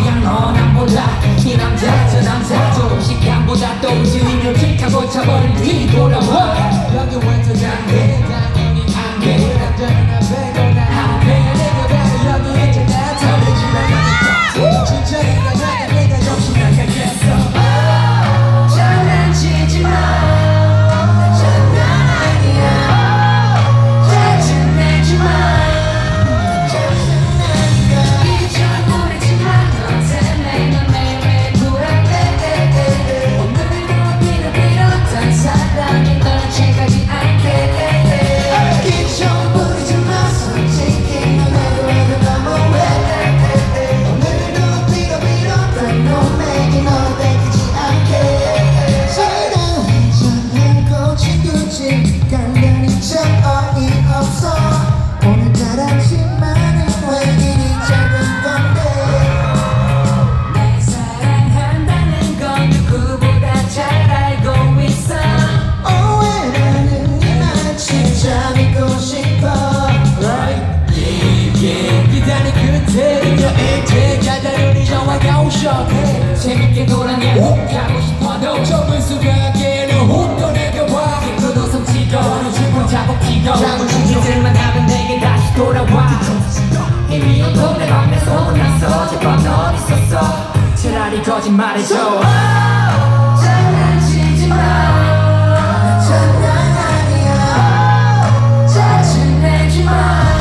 그냥 넌안 몰라 이 남자 저 남자 조금씩 감보다 또 웃으면 킥하고 차버린 뒤돌아와 여기 완전 안돼 당연히 안돼 남자는 안 배고 나안 돼 내가 봐 여기 있잖아 털리지만 나는 진짜 내가 정신 나가겠어 장난치지 마 재밌게 놀아내 가고 싶어도 좁은 수각에는 훅 떠내려와 기쁘도 섬치고 죽은 자국 튀고 작은 중지들만 하면 내게 다시 돌아와 힘이 온도 내 맘에 소문났어 제발 너 어디 있었어 차라리 거짓말해줘 장난치지 마 장난 아니야 짜증내지 마